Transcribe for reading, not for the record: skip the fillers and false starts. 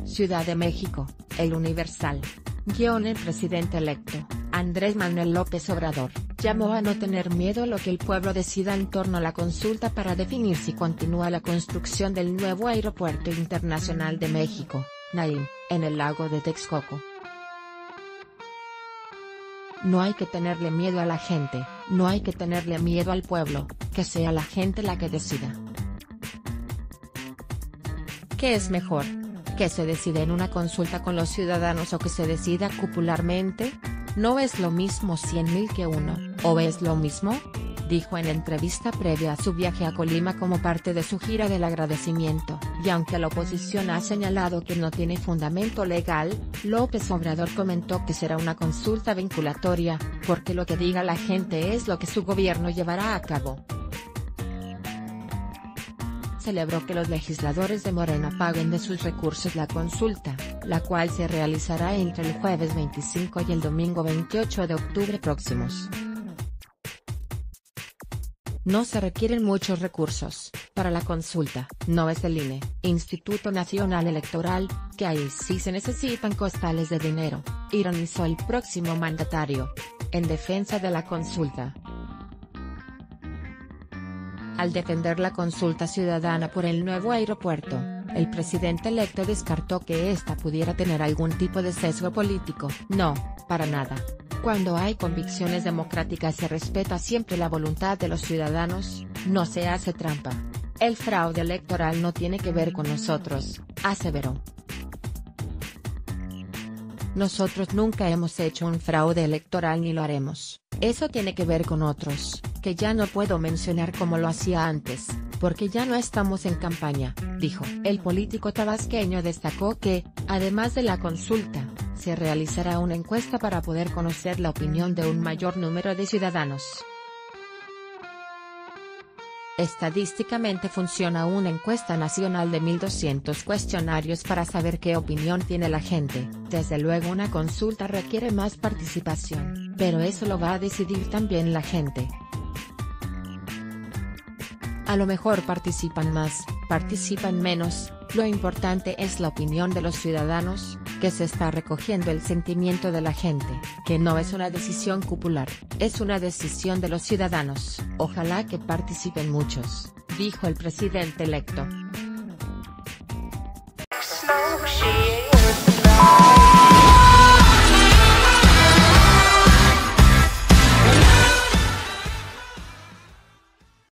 Ciudad de México, El Universal. El presidente electo, Andrés Manuel López Obrador, llamó a no tener miedo a lo que el pueblo decida en torno a la consulta para definir si continúa la construcción del nuevo Aeropuerto Internacional de México, Naim, en el lago de Texcoco. No hay que tenerle miedo a la gente, no hay que tenerle miedo al pueblo, que sea la gente la que decida. ¿Qué es mejor? ¿Que se decida en una consulta con los ciudadanos o que se decida cupularmente? ¿No es lo mismo 100.000 que uno, o es lo mismo?, dijo en entrevista previa a su viaje a Colima como parte de su gira del agradecimiento. Y aunque la oposición ha señalado que no tiene fundamento legal, López Obrador comentó que será una consulta vinculatoria, porque lo que diga la gente es lo que su gobierno llevará a cabo. Celebró que los legisladores de Morena paguen de sus recursos la consulta, la cual se realizará entre el jueves 25 y el domingo 28 de octubre próximos. No se requieren muchos recursos para la consulta, no es el INE, Instituto Nacional Electoral, que ahí sí se necesitan costales de dinero, ironizó el próximo mandatario, en defensa de la consulta. Al defender la consulta ciudadana por el nuevo aeropuerto, el presidente electo descartó que esta pudiera tener algún tipo de sesgo político. No, para nada. Cuando hay convicciones democráticas se respeta siempre la voluntad de los ciudadanos, no se hace trampa. El fraude electoral no tiene que ver con nosotros, aseveró. Nosotros nunca hemos hecho un fraude electoral ni lo haremos, eso tiene que ver con otros, que ya no puedo mencionar como lo hacía antes, porque ya no estamos en campaña, dijo. El político tabasqueño destacó que, además de la consulta, se realizará una encuesta para poder conocer la opinión de un mayor número de ciudadanos. Estadísticamente funciona una encuesta nacional de 1.200 cuestionarios para saber qué opinión tiene la gente. Desde luego una consulta requiere más participación, pero eso lo va a decidir también la gente. A lo mejor participan más, participan menos, lo importante es la opinión de los ciudadanos, que se está recogiendo el sentimiento de la gente, que no es una decisión cupular, es una decisión de los ciudadanos. Ojalá que participen muchos, dijo el presidente electo.